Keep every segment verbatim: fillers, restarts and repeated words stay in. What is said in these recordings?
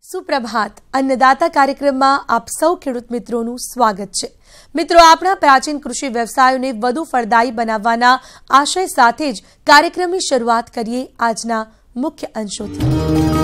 सुप्रभात अन्नदाता कार्यक्रम में आप सौ खेडूत मित्रों स्वागत है। मित्रों, अपना प्राचीन कृषि व्यवसायों ने वधु फलदायी बनाववाना आशय साथे ज कार्यक्रम की शुरुआत करिए आजना मुख्य अंशोथी।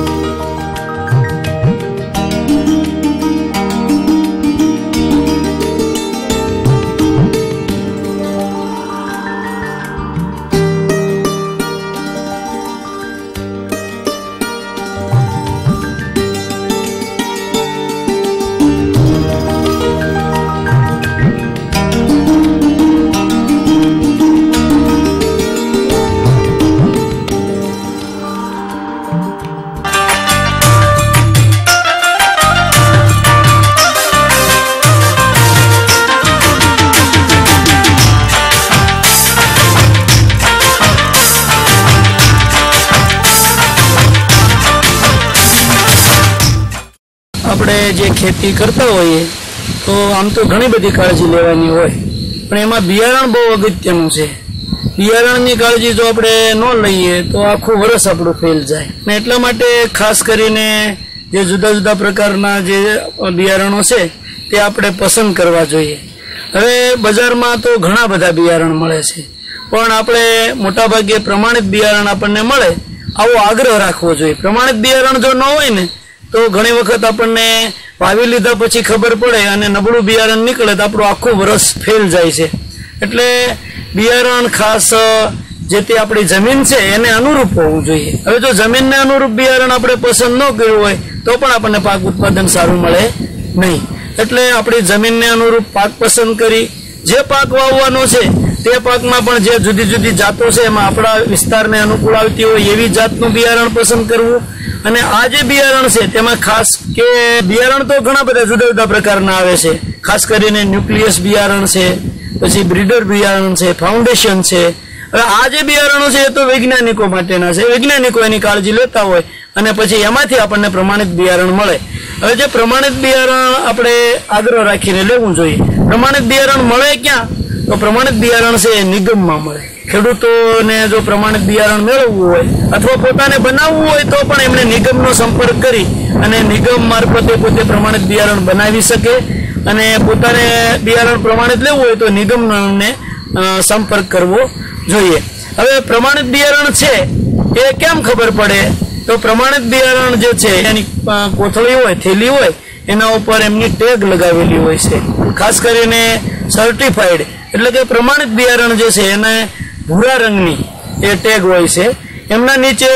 આપણે જે ખેતી કરતા હોઈએ તો આમ તો ઘણી બધી કાળજી લેવાની હોય, પણ એમાં બિયારણ બહુ અગત્યનું છે। બિયારણની કાળજી જો આપણે ન લઈએ તો આખું વર્ષ આપણું ફેલ જાય ને। એટલા માટે ખાસ કરીને જે જુદા જુદા પ્રકારના જે બિયારણો છે તે આપણે પસંદ કરવા જોઈએ। હવે બજારમાં તો ઘણા બધા બિયારણ મળે છે, પણ આપણે મોટાભાગે પ્રમાણિત બિયારણ આપણને મળે આવો આગ્રહ રાખવો જોઈએ। પ્રમાણિત બિયારણ જો ન હોય ને તો ઘણી વખત આપણને વાવી લીધા પછી ખબર પડે અને નબળું બિયારણ નીકળે તો આપણું આખું વર્ષ ફેલ જાય છે। એટલે બિયારણ ખાસ જે તે આપણી જમીન છે એને અનુરૂપ હોવું જોઈએ। હવે જો જમીનને અનુરૂપ બિયારણ આપણે પસંદ ન કર્યું હોય તો પણ આપણને પાક ઉત્પાદન સારું મળે નહીં। એટલે આપણી જમીનને અનુરૂપ પાક પસંદ કરી જે પાક વાવવાનો છે તે પાકમાં પણ જે જુદી જુદી જાતો છે એમાં આપણા વિસ્તારને અનુકૂળ આવતી હોય એવી જાતનું બિયારણ પસંદ કરવું। અને આ જે બિયારણ છે તેમાં ખાસ કે બિયારણ તો ઘણા બધા જુદા જુદા પ્રકારના આવે છે, ખાસ કરીને ન્યુક્લિયસ બિયારણ છે, પછી બ્રીડર બિયારણ છે, ફાઉન્ડેશન છે। હવે આ જે બિયારણો છે એ તો વૈજ્ઞાનિકો માટેના છે, વૈજ્ઞાનિકો એની કાળજી લેતા હોય અને પછી એમાંથી આપણને પ્રમાણિત બિયારણ મળે। હવે જે પ્રમાણિત બિયારણ આપણે આગ્રહ રાખીને લેવું જોઈએ। પ્રમાણિત બિયારણ મળે ક્યાં? તો પ્રમાણિત બિયારણ છે એ નિગમમાં મળે। ખેડૂતોને જો પ્રમાણિત બિયારણ મેળવવું હોય અથવા પોતાને બનાવવું હોય તો પણ એમણે નિગમનો સંપર્ક કરી અને નિગમ મારફતે પોતે પ્રમાણિત બિયારણ બનાવી શકે। અને પોતાને બિયારણ પ્રમાણિત લેવું હોય તો નિગમને સંપર્ક કરવો જોઈએ। હવે પ્રમાણિત બિયારણ છે એ કેમ ખબર પડે? તો પ્રમાણિત બિયારણ જે છે એની કોથળી હોય, થેલી હોય, એના ઉપર એમની ટેગ લગાવેલી હોય છે, ખાસ કરીને સર્ટિફાઈડ એટલે કે પ્રમાણિત બિયારણ જે છે એને ભૂરા રંગની એ ટેગ હોય છે। એમના નીચે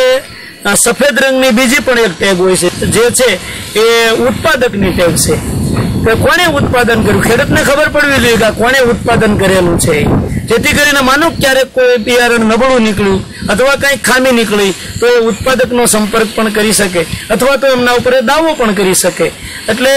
સફેદ રંગની બીજી પણ એક ટેગ હોય છે જે છે એ ઉત્પાદકની ટેગ છે કે કોણે ઉત્પાદન કર્યું, ખેડૂતને ખબર પડવી જોઈએ કે કોણે ઉત્પાદન કરેલું છે, જેથી કરીને માનો ક્યારેક કોઈ બિયારણ નબળું નીકળ્યું અથવા કંઈક ખામી નીકળી તો એ ઉત્પાદકનો સંપર્ક પણ કરી શકે અથવા તો એમના ઉપર દાવો પણ કરી શકે। એટલે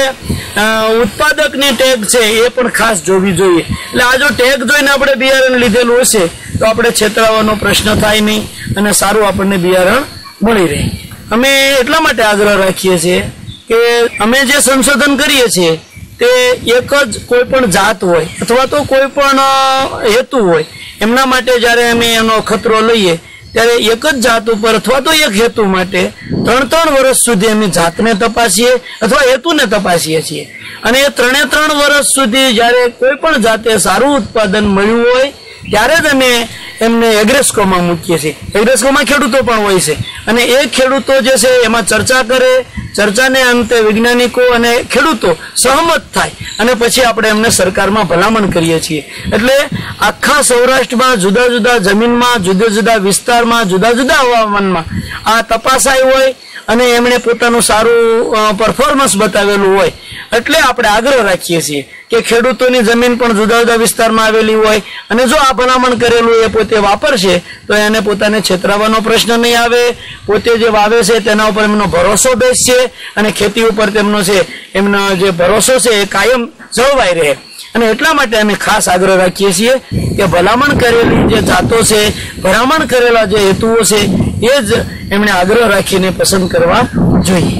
ઉત્પાદકની ટેગ છે એ પણ ખાસ જોવી જોઈએ। એટલે આ જો ટેગ જોઈને આપણે બિયારણ લીધેલું હશે તો આપણે છેતરાવાનો પ્રશ્ન થાય નહીં અને સારું આપણને બિયારણ મળી રહે। અમે એટલા માટે આગ્રહ રાખીએ છીએ કે અમે જે સંશોધન કરીએ છીએ તે એક જ કોઈ પણ જાત હોય અથવા તો કોઈ પણ હેતુ હોય એમના માટે જ્યારે અમે એનો ખતરો લઈએ ત્યારે એક જ જાત ઉપર અથવા તો એક હેતુ માટે ત્રણ ત્રણ વર્ષ સુધી અમે જાતને તપાસીએ અથવા હેતુને તપાસીએ છીએ। અને એ ત્રણે ત્રણ વર્ષ સુધી જ્યારે કોઈ પણ જાતે સારું ઉત્પાદન મળ્યું હોય ત્યારે જ અમે એમને એગ્રેસ્કોમાં મૂકીએ છીએ। એગ્રેસ્કોમાં ખેડૂતો પણ હોય છે અને એ ખેડૂતો જે છે એમાં ચર્ચા કરે, ચર્ચાને અંતે વૈજ્ઞાનિકો અને ખેડૂતો સહમત થાય અને પછી આપણે એમને સરકારમાં ભલામણ કરીએ છીએ। એટલે આખા સૌરાષ્ટ્રમાં જુદા જુદા જમીનમાં, જુદા જુદા વિસ્તારમાં, જુદા જુદા હવામાનમાં આ તપાસાઈ હોય અને એમણે પોતાનું સારું પરફોર્મન્સ બતાવેલું હોય એટલે આપણે આગ્રહ રાખીએ છીએ કે ખેડૂતોની જમીન પણ જુદા જુદા વિસ્તારમાં આવેલી હોય અને જો આ ભલામણ કરેલું એ પોતે વાપરશે તો એને પોતાને છેતરાવાનો પ્રશ્ન નહીં આવે, પોતે જે વાવે છે તેના ઉપર એમનો ભરોસો બેસશે અને ખેતી ઉપર તેમનો છે એમનો જે ભરોસો છે એ કાયમ જળવાઈ રહે। અને એટલા માટે અમે ખાસ આગ્રહ રાખીએ છીએ કે ભલામણ કરેલી જે જાતો છે, ભલામણ કરેલા જે હેતુઓ છે એ જ એમણે આગ્રહ રાખીને પસંદ કરવા જોઈએ।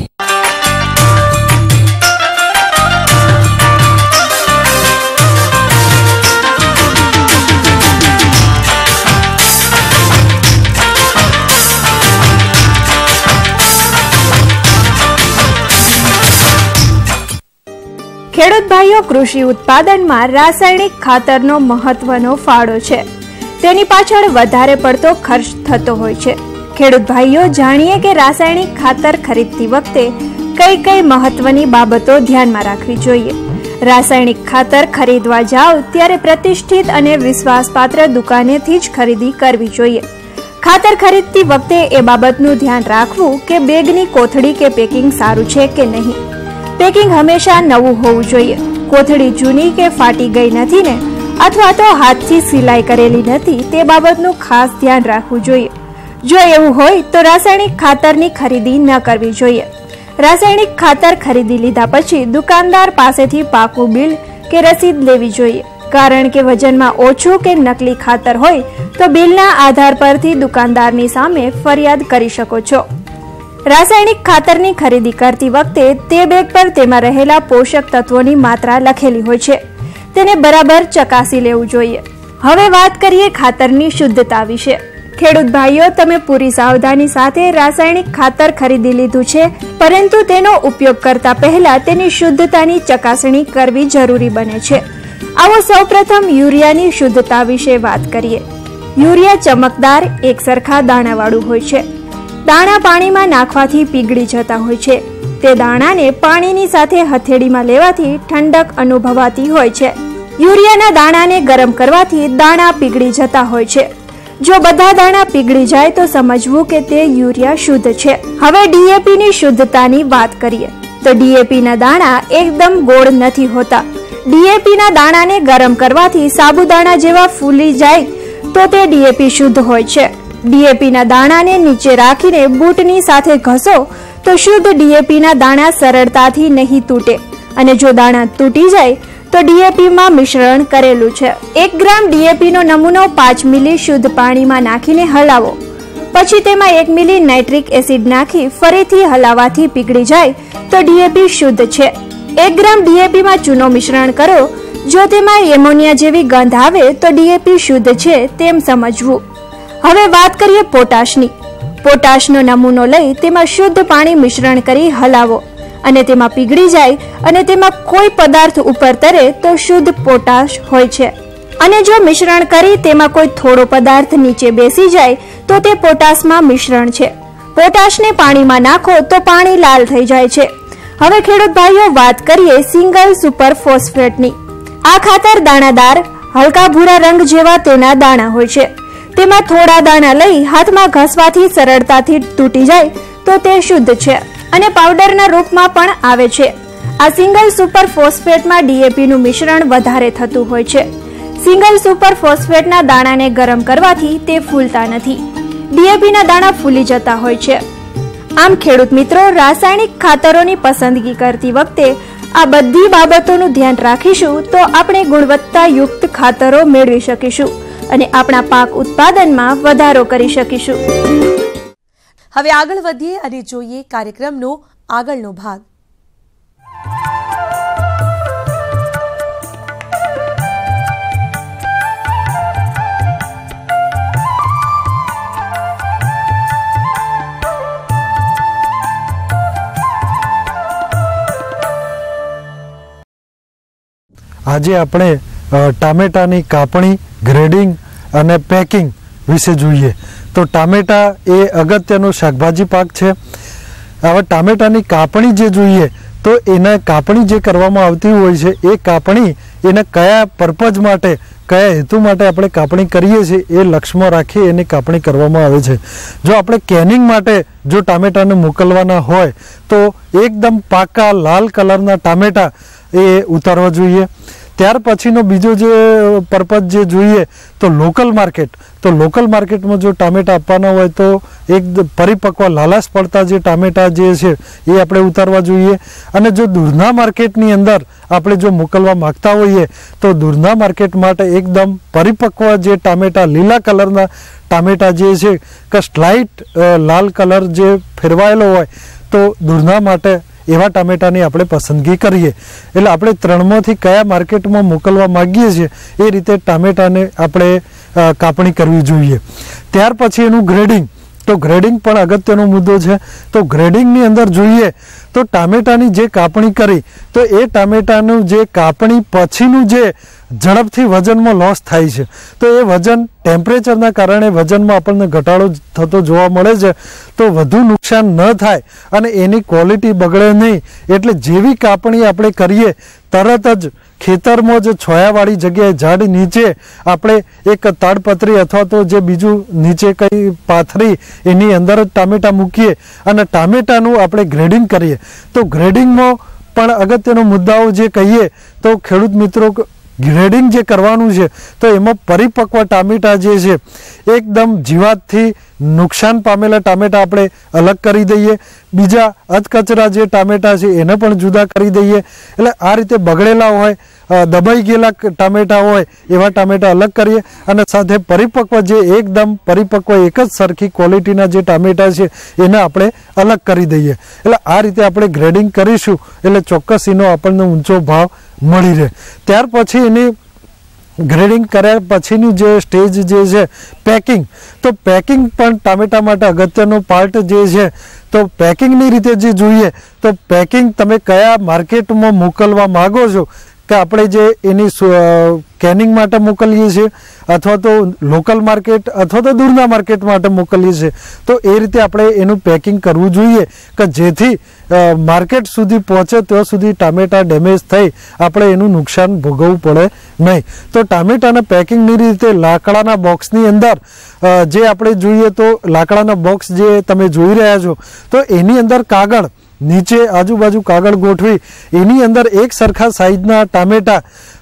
ખેડૂત ભાઈઓ, કૃષિ ઉત્પાદનમાં રાસાયણિક ખાતરનો મહત્વનો ફાળો છે. તેની પાછળ વધારે પડતો ખર્ચ થતો હોય છે. ખેડૂત ભાઈઓ, જાણીએ કે રાસાયણિક ખાતર ખરીદતી વખતે કઈ કઈ મહત્વની બાબતો ધ્યાનમાં રાખવી જોઈએ. રાસાયણિક ખાતર ખરીદવા જાઓ ત્યારે પ્રતિષ્ઠિત અને વિશ્વાસપાત્ર દુકાનેથી જ ખરીદી કરવી જોઈએ. ખાતર ખરીદતી વખતે એ બાબતનું ધ્યાન રાખવું કે બેગની કોથળી કે પેકિંગ સારું છે કે નહીં. પેકિંગ હંમેશા નવું હોવું જોઈએ. કોથળી જૂની કે ફાટી ગઈ નથી ને, અથવા તો હાથથી સિલાઈ કરેલી નથી, તે બાબતનું ખાસ ધ્યાન રાખવું જોઈએ. જો એવું હોય તો રાસાયણિક ખાતરની ખરીદી ન કરવી જોઈએ. રાસાયણિક ખાતર ખરીદી લીધા પછી દુકાનદાર પાસેથી પાકું બિલ કે રસીદ લેવી જોઈએ. કારણ કે વજનમાં ઓછું કે નકલી ખાતર હોય તો બિલના આધાર પરથી દુકાનદારની સામે ફરિયાદ કરી શકો છો. રાસાયણિક ખાતરની ખરીદી કરતી વખતે તે બેગ પર તેમાં રહેલા પોષક તત્વોની માત્રા લખેલી હોય છે, તેને બરાબર ચકાસી લેવું જોઈએ. હવે વાત કરીએ ખાતરની શુદ્ધતા વિશે. ખેડૂત ભાઈઓ, તમે પૂરી સાવધાની સાથે રાસાયણિક ખાતર ખરીદી લીધું છે, પરંતુ તેનો ઉપયોગ કરતા પહેલા તેની શુદ્ધતાની ચકાસણી કરવી જરૂરી બને છે. આવો સૌપ્રથમ યુરિયાની શુદ્ધતા વિશે વાત કરીએ. યુરિયા ચમકદાર, એક સરખા દાણાવાળું હોય છે. દાણા પાણીમાં નાખવાથી પીગળી જતા હોય છે. તે દાણાને પાણીની સાથે હથેળીમાં લેવાથી ઠંડક અનુભવાતી હોય છે. યુરિયાના દાણાને ગરમ કરવાથી દાણા પીગળી જતા હોય છે. જો બધા દાણા પીગળી જાય તો સમજવું કે તે યુરિયા શુદ્ધ છે. હવે ડીએપી ની શુદ્ધતાની વાત કરીએ તો ડીએપી ના દાણા એકદમ ગોળ નથી હોતા. ડીએપી ના દાણાને ગરમ કરવાથી સાબુદાણા જેવા ફૂલી જાય તો તે ડીએપી શુદ્ધ હોય છે. ડીએપી ના દાણાને નીચે રાખીને બૂટની સાથે ઘસો તો શુદ્ધ ડીએપી ના દાણા સરળતાથી નહીં તૂટે, અને જો દાણા તૂટી જાય તો ડીએપી માં મિશ્રણ કરેલું છે. એક ગ્રામ ડીએપી નો નમૂનો પાંચ મિલી શુદ્ધ પાણીમાં નાખીને હલાવો. પછી તેમાં એક મિલી નાઇટ્રિક એસિડ નાખી ફરીથી હલાવવાથી પીગળી જાય તો ડીએપી શુદ્ધ છે. એક ગ્રામ ડીએપી માં ચૂનો મિશ્રણ કરો. જો તેમાં એમોનિયા જેવી ગંધ આવે તો ડીએપી શુદ્ધ છે તેમ સમજવું. હવે વાત કરીએ પોટાશની. પોટાશનો નમૂનો લઈ તેમાં શુદ્ધ પાણી મિશ્રણ કરી હલાવો અને તેમાં પીગળી જાય અને તેમાં કોઈ પદાર્થ ઉપર તરે તો શુદ્ધ પોટાશ હોય છે. અને જો મિશ્રણ કરી તેમાં કોઈ થોડો પદાર્થ નીચે બેસી જાય તો તે પોટાશમાં મિશ્રણ છે. પોટાશને પાણીમાં નાખો તો પાણી લાલ થઈ જાય છે. હવે ખેડૂત ભાઈઓ, વાત કરીએ સિંગલ સુપર ફોસ્ફેટની. આ ખાતર દાણાદાર, હલકા ભૂરા રંગ જેવા તેના દાણા હોય છે. તેમાં થોડા દાણા લઈ હાથમાં ઘસવાથી સરળતાથી તૂટી જાય તો તે શુદ્ધ છે અને પાવડરના રૂપમાં પણ આવે છે. આ સિંગલ સુપર ફોસ્ફેટમાં ડીએપી નું મિશ્રણ વધારે થતું હોય છે. સિંગલ સુપર ફોસ્ફેટના દાણાને ગરમ કરવાથી તે ફૂલતા નથી. ડીએપી ના દાણા ફૂલી જતા હોય છે. આમ ખેડૂત મિત્રો, રાસાયણિક ખાતરોની પસંદગી કરતી વખતે આ બધી બાબતોનું ધ્યાન રાખીશું તો આપણે ગુણવત્તાયુક્ત ખાતરો મેળવી શકીશું અને આપણા પાક ઉત્પાદનમાં વધારો કરી શકીશું. હવે આગળ વધીએ અને જોઈએ કાર્યક્રમનો આગળનો ભાગ. આજે આપણે ટામેટાની કાપણી, ગ્રેડિંગ અને પેકિંગ વિશે જોઈએ. તો ટામેટા એ અગત્યનો શાકભાજી પાક છે. હવે ટામેટાની કાપણી જે જોઈએ તો એના કાપણી જે કરવામાં આવતી હોય છે એ કાપણી એને કયા પર્પઝ માટે, કયા હેતુ માટે આપણે કાપણી કરીએ છીએ એ લક્ષ્યમાં રાખી એની કાપણી કરવામાં આવે છે. જો આપણે કેનિંગ માટે જો ટામેટાને મોકલવાના હોય તો એકદમ પાકા લાલ કલરના ટામેટા એ ઉતારવા જોઈએ. ત્યાર પછીનો બીજો જે પર્પઝ જે જોઈએ તો લોકલ માર્કેટ. તો લોકલ માર્કેટમાં જો ટામેટા આપવાના હોય તો એક પરિપક્વ લાલાશ પડતા જે ટામેટા જે છે એ આપણે ઉતારવા જોઈએ. અને જો દૂરના માર્કેટની અંદર આપણે જો મોકલવા માગતા હોઈએ તો દૂરના માર્કેટ માટે એકદમ પરિપક્વ જે ટામેટા, લીલા કલરના ટામેટા જે છે કે સ્લાઇટ લાલ કલર જે ફેરવાયેલો હોય તો દૂરના માટે એવા ટામેટાની આપણે પસંદગી કરીએ. એટલે આપણે ત્રણમાંથી કયા માર્કેટમાં મોકલવા માગીએ છીએ એ રીતે ટામેટાને આપણે કાપણી કરવી જોઈએ. ત્યાર પછી એનું ગ્રેડિંગ. તો ગ્રેડિંગ પણ અગત્યનો મુદ્દો છે। તો ગ્રેડિંગની અંદર જોઈએ તો ટામેટાની જે કાપણી કરી તો એ ટામેટાનું જે કાપણી પછીનું જે ઝડપથી વજનમાં લોસ થાય છે તો એ વજન ટેમ્પરેચરના કારણે વજનમાં આપણને ઘટાડો થતો જોવા મળે છે। તો વધુ નુકસાન ન થાય અને એની ક્વોલિટી બગડે નહીં એટલે જેવી કાપણી આપણે કરીએ તરત જ ખેતરમાં જ છોયાવાળી જગ્યાએ ઝાડ નીચે આપણે એક તાડપત્રી અથવા તો જે બીજું નીચે કંઈ પાથરી એની અંદર જ ટામેટા મૂકીએ અને ટામેટાનું આપણે ગ્રેડિંગ કરીએ। તો ગ્રેડિંગમાં પણ અગત્યનો મુદ્દાઓ જે કહીએ તો ખેડૂત મિત્રો ગ્રેડિંગ જે કરવાનું છે તો એમાં પરિપક્વ ટામેટા જે છે એકદમ જીવાતથી નુકસાન પામેલા ટામેટા આપણે અલગ કરી દઈએ, બીજા અધકચરા જે ટામેટા છે એને પણ જુદા કરી દઈએ। એટલે આ રીતે બગડેલા હોય દબાઈ ગયેલા ટામેટા હોય એવા ટામેટા અલગ કરીએ અને સાથે પરિપક્વ જે એકદમ પરિપક્વ એક જ સરખી ક્વોલિટીના જે ટામેટા છે એને આપણે અલગ કરી દઈએ। એટલે આ રીતે આપણે ગ્રેડિંગ કરીશું એટલે ચોક્કસ એનો આપણને ઊંચો ભાવ મળી રહે। ત્યાર પછી એની ગ્રેડિંગ કર્યા પછીની જે સ્ટેજ જે છે પેકિંગ, તો પેકિંગ પણ ટામેટા માટે અગત્યનો પાર્ટ જે છે। તો પેકિંગની રીતે જે જોઈએ તો પેકિંગ તમે કયા માર્કેટમાં મોકલવા માગો છો કે આપણે જે એની કેનિંગ માટે મોકલીએ છીએ અથવા તો લોકલ માર્કેટ અથવા તો દૂરના માર્કેટ માટે મોકલીએ છીએ તો એ રીતે આપણે એનું પેકિંગ કરવું જોઈએ કે જેથી માર્કેટ સુધી પહોંચે ત્યાં સુધી ટામેટા ડેમેજ થઈ આપણે એનું નુકસાન ભોગવવું પડે નહીં। તો ટામેટાના પેકિંગની રીતે લાકડાના બોક્સની અંદર જે આપણે જોઈએ તો લાકડાના બોક્સ જે તમે જોઈ રહ્યા છો તો એની અંદર કાગળ નીચે આજુબાજુ કાગળ ગોઠવી એની અંદર એક સરખા સાઈઝના ટામેટા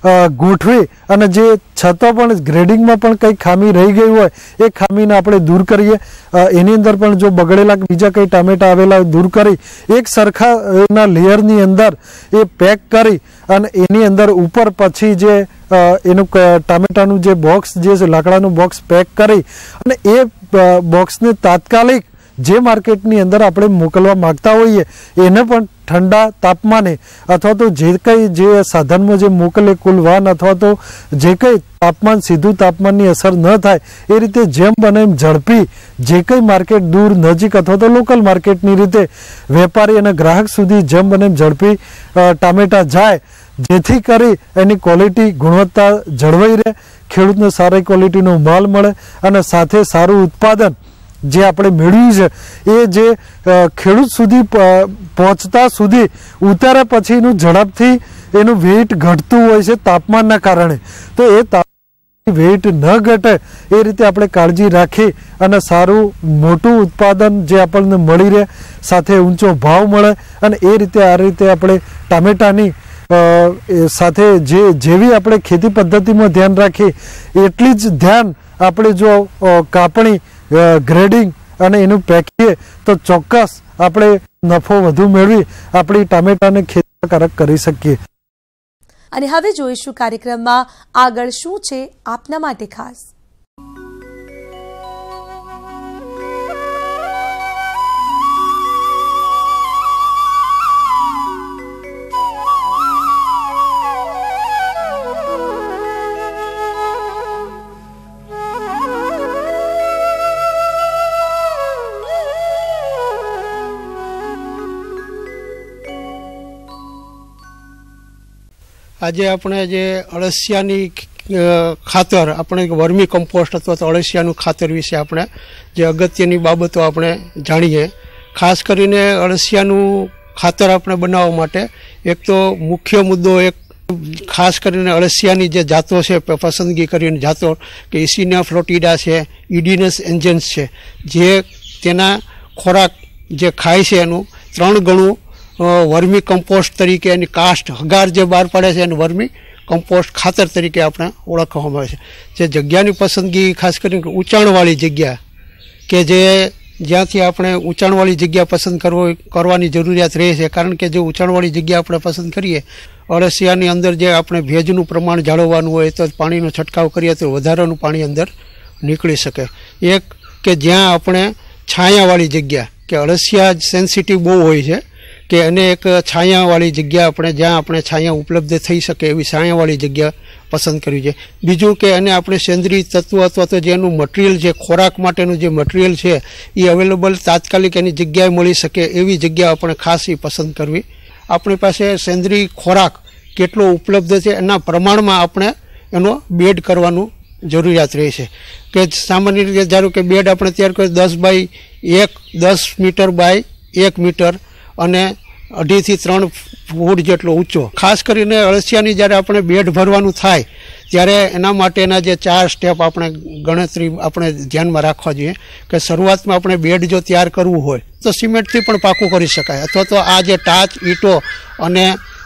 ગોઠવી અને જે છતાં પણ ગ્રેડિંગમાં પણ કંઈ ખામી રહી ગઈ હોય એ ખામીને આપણે દૂર કરીએ। એની અંદર પણ જો બગડેલા બીજા કંઈ ટામેટા આવેલા દૂર કરી એક સરખા એના લેયરની અંદર એ પેક કરી અને એની અંદર ઉપર પછી જે એનું ટામેટાનું જે બોક્સ જે છે લાકડાનું બોક્સ પેક કરી અને એ બોક્સને તાત્કાલિક જે માર્કેટની અંદર આપણે મોકલવા માગતા હોઈએ એને પણ ઠંડા તાપમાને અથવા તો જે કંઈ જે સાધનમાં જે મોકલે કુલ વાન અથવા તો જે કંઈ તાપમાન સીધું તાપમાનની અસર ન થાય એ રીતે જેમ બને એમ ઝડપી જે કંઈ માર્કેટ દૂર નજીક અથવા તો લોકલ માર્કેટની રીતે વેપારી અને ગ્રાહક સુધી જેમ બને એમ ઝડપી ટામેટા જાય જેથી કરી એની ક્વોલિટી ગુણવત્તા જળવાઈ રહે, ખેડૂતને સારી ક્વોલિટીનો માલ મળે અને સાથે સારું ઉત્પાદન જે આપણે મેળવ્યું છે એ જે ખેડૂત સુધી પહોંચતા સુધી ઉતાર્યા પછીનું ઝડપથી એનું વેઇટ ઘટતું હોય છે તાપમાનના કારણે। તો એ તાપમાન વેઇટ ન ઘટે એ રીતે આપણે કાળજી રાખી અને સારું મોટું ઉત્પાદન જે આપણને મળી રહે સાથે ઊંચો ભાવ મળે અને એ રીતે આ રીતે આપણે ટામેટાની સાથે જે જેવી આપણે ખેતી પદ્ધતિમાં ધ્યાન રાખી એટલી જ ધ્યાન આપણે જો કાપણી ગ્રેડિંગ અને એનું પેકીએ તો ચોક્કસ આપણે નફો વધુ મેળવી આપણી ટામેટાને ખેતીકારક કરી શકીએ। અને હવે જોઈશું કાર્યક્રમમાં આગળ શું છે આપના માટે ખાસ। આજે આપણે જે અળસિયાની ખાતર આપણે વર્મી કમ્પોસ્ટ અથવા તો અળસિયાનું ખાતર વિશે આપણે જે અગત્યની બાબતો આપણે જાણીએ। ખાસ કરીને અળસિયાનું ખાતર આપણે બનાવવા માટે એક તો મુખ્ય મુદ્દો એક ખાસ કરીને અળસિયાની જે જાતો છે પસંદગી કરીને જાતો કે ઇસિનિયા ફ્લોટિડા છે, ઇડિનસ એન્જન્સ છે જે તેના ખોરાક જે ખાય છે એનું ત્રણ ગણું વર્મી કમ્પોસ્ટ તરીકે એની કાસ્ટ હગાર જે બહાર પડે છે એને વર્મી કમ્પોસ્ટ ખાતર તરીકે આપણે ઓળખવામાં આવે છે। જે જગ્યાની પસંદગી ખાસ કરીને ઊંચાણવાળી જગ્યા કે જે જ્યાંથી આપણે ઊંચાણવાળી જગ્યા પસંદ કરવો કરવાની જરૂરિયાત રહે છે કારણ કે જો ઊંચાણવાળી જગ્યા આપણે પસંદ કરીએ અળસિયાની અંદર જે આપણે ભેજનું પ્રમાણ જાળવવાનું હોય તો પાણીનો છંટકાવ કરીએ તો વધારાનું પાણી અંદર નીકળી શકે। એક કે જ્યાં આપણે છાયાવાળી જગ્યા કે અળસિયા સેન્સિટિવ બહુ હોય છે કે એને એક છાયાવાળી જગ્યા આપણે જ્યાં આપણે છાયા ઉપલબ્ધ થઈ શકે એવી છાયાવાળી જગ્યા પસંદ કરવી છે. બીજું કે એને આપણે સેન્દ્રીય તત્વ અથવા તો જેનું મટીરિયલ છે, ખોરાક માટેનું જે મટીરિયલ છે એ અવેલેબલ તાત્કાલિક એની જગ્યાએ મળી શકે એવી જગ્યા આપણે ખાસ એ પસંદ કરવી. આપણી પાસે સેન્દ્રીય ખોરાક કેટલો ઉપલબ્ધ છે એના પ્રમાણમાં આપણે એનો બેડ કરવાનું જરૂરિયાત રહે છે. કે સામાન્ય રીતે ધારો કે બેડ આપણે તૈયાર કરીએ દસ બાય એક દસ મીટર બાય એક મીટર અને અઢીથી ત્રણ ફૂટ જેટલો ઊંચો. ખાસ કરીને અળસિયાની જ્યારે આપણે બેડ ભરવાનું થાય ત્યારે એના માટેના જે ચાર સ્ટેપ આપણે ગણતરી આપણે ધ્યાનમાં રાખવા જોઈએ. કે શરૂઆતમાં આપણે બેડ જો તૈયાર કરવું હોય તો સિમેન્ટથી પણ પાકું કરી શકાય, અથવા તો આ જે ટાચ ઈંટો અને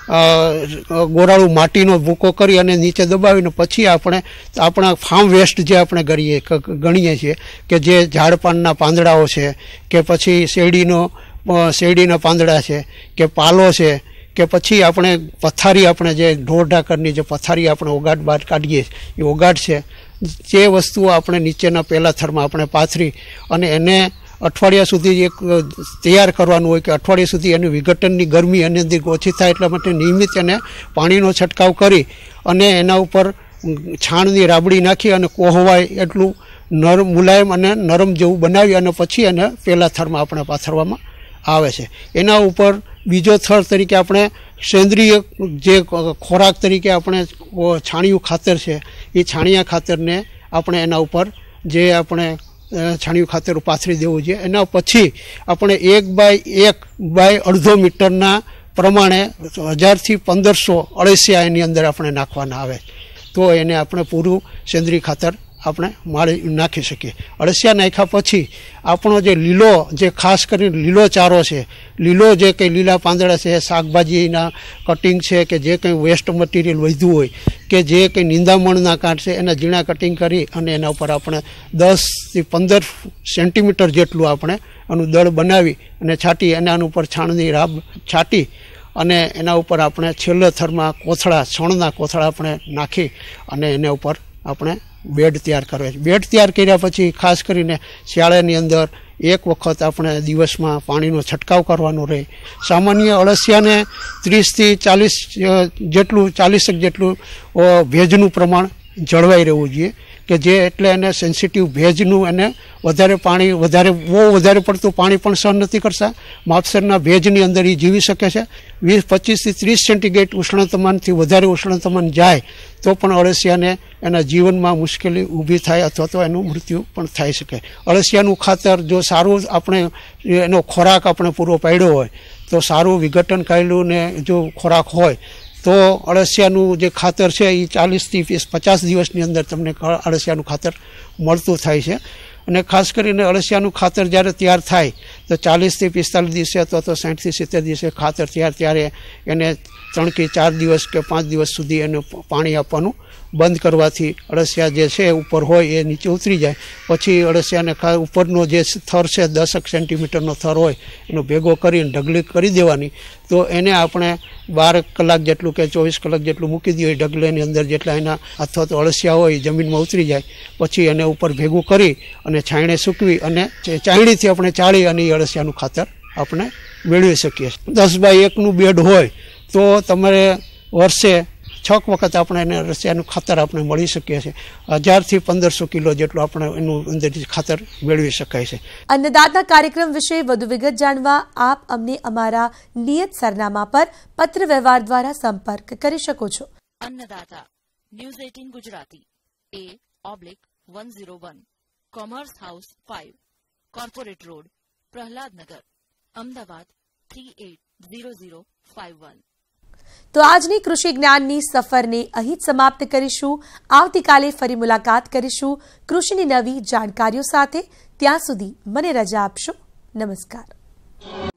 ગોરાળું માટીનો ભૂકો કરી અને નીચે દબાવીને પછી આપણે આપણા ફાર્મ વેસ્ટ જે આપણે કરીએ ગણીએ છીએ કે જે ઝાડપાનના પાંદડાઓ છે કે પછી શેરડીનો શેરડીના પાંદડા છે કે પાલો છે કે પછી આપણે પથારી આપણે જે ઢોર ઢાકરની જે પથારી આપણે ઓગાટ બહાર કાઢીએ એ ઓગાટ છે, જે વસ્તુઓ આપણે નીચેના પહેલા થરમાં આપણે પાથરી અને એને અઠવાડિયા સુધી એક તૈયાર કરવાનું હોય કે અઠવાડિયા સુધી એની વિઘટનની ગરમી એની અંદર ઓછી થાય એટલા માટે નિયમિત એને પાણીનો છંટકાવ કરી અને એના ઉપર છાણની રાબડી નાખી અને કોહવાય એટલું નરમ મુલાયમ અને નરમ જેવું બનાવી અને પછી એને પહેલા થરમાં આપણે પાથરવામાં આવે છે. એના ઉપર બીજો થર તરીકે આપણે સેન્દ્રીય જે ખોરાક તરીકે આપણે છાણિયું ખાતર છે એ છાણિયા ખાતરને આપણે એના ઉપર જે આપણે છાણિયું ખાતર પાથરી દેવું જોઈએ. એના પછી આપણે એક બાય એક બાય અડધો મીટરના પ્રમાણે હજારથી પંદરસો અળસિયા એની અંદર આપણે નાખવાના આવે તો એને આપણે પૂરું સેન્દ્રીય ખાતર આપણે માળી નાખી શકીએ. અળસિયા નાખ્યા પછી આપણો જે લીલો જે ખાસ કરીને લીલો ચારો છે, લીલો જે કંઈ લીલા પાંદડા છે, શાકભાજીના કટિંગ છે કે જે કંઈ વેસ્ટ મટીરિયલ વધ્યું હોય કે જે કંઈ નિંદામણના કાંઠ છે એના ઝીણા કટિંગ કરી અને એના ઉપર આપણે દસથી પંદર સેન્ટીમીટર જેટલું આપણે એનું દળ બનાવી અને છાંટી અને આના ઉપર છાણની રાબ છાંટી અને એના ઉપર આપણે છેલ્લા થરમાં કોથળા છણના કોથળા આપણે નાખી અને એના ઉપર આપણે બેડ તૈયાર કરવે છે. બેડ તૈયાર કર્યા પછી ખાસ કરીને શિયાળાની અંદર એક વખત આપણે દિવસમાં પાણીનો છંટકાવ કરવાનો રહે. સામાન્ય અળસિયાને ત્રીસથી ચાલીસ જેટલું ચાલીસક જેટલું ભેજનું પ્રમાણ જળવાઈ રહેવું જોઈએ કે જે એટલે એને સેન્સિટિવ ભેજનું એને વધારે પાણી વધારે બહુ વધારે પડતું પાણી પણ સહન નથી કરતા. માપસરના ભેજની અંદર એ જીવી શકે છે. વીસ પચીસથી ત્રીસ સેન્ટીગ્રેડ ઉષ્ણતામાનથી વધારે ઉષ્ણતામાન જાય તો પણ અળસિયાને એના જીવનમાં મુશ્કેલી ઊભી થાય અથવા તો એનું મૃત્યુ પણ થઈ શકે. અળસિયાનું ખાતર જો સારું આપણે એનો ખોરાક આપણે પૂરો પાડ્યો હોય તો સારું વિઘટન કરેલું ને જો ખોરાક હોય તો અળસિયાનું જે ખાતર છે એ ચાલીસથી પચાસ દિવસની અંદર તમને અળસિયાનું ખાતર મળતું થાય છે. અને ખાસ કરીને અળસિયાનું ખાતર જ્યારે તૈયાર થાય તો ચાલીસથી પિસ્તાલીસ દિવસે અથવા તો સાઠથી સિત્તેર દિવસે ખાતર તૈયાર ત્યારે એને ત્રણ કે ચાર દિવસ કે પાંચ દિવસ સુધી એને પાણી આપવાનું બંધ કરવાથી અળસિયા જે છે ઉપર હોય એ નીચે ઉતરી જાય. પછી અળસિયાને ઉપરનો જે થર છે દસક સેન્ટીમીટરનો થર હોય એનો ભેગો કરીને ઢગલી કરી દેવાની. તો એને આપણે બાર કલાક જેટલું કે ચોવીસ કલાક જેટલું મૂકી દઈએ ઢગલાની અંદર જેટલા એના અથવા તો અળસિયા હોય જમીનમાં ઉતરી જાય પછી એને ઉપર ભેગું કરી અને છાંયણે સૂકવી અને ચાયણીથી આપણે ચાળી અને એ અળસિયાનું ખાતર આપણે મેળવી શકીએ. દસ બાય એકનું બેડ હોય તો તમારે વર્ષે છ વખત આપણે એને અળસિયાનું ખાતર આપણે મળી શકીએ છીએ. હજારથી પંદરસો કિલો જેટલું આપણે એનું અંદરથી ખાતર મેળવી શકાય છે. અન્નદાતા કાર્યક્રમ વિશે વધુ વિગત જાણવા આપ અમને અમારા નિયત સરનામા પર પત્ર વ્યવહાર દ્વારા સંપર્ક કરી શકો છો. Annadata news eighteen Gujarati A oblique one zero one commerce house five corporate road Prahladnagar Ahmedabad three eight zero zero five one. તો આજની કૃષિ જ્ઞાનની સફરને અહીં જ સમાપ્ત કરીશું. આવતીકાલે ફરી મુલાકાત કરીશું કૃષિની નવી જાણકારીઓ સાથે. ત્યાં સુધી મને રજા આપશો. નમસ્કાર.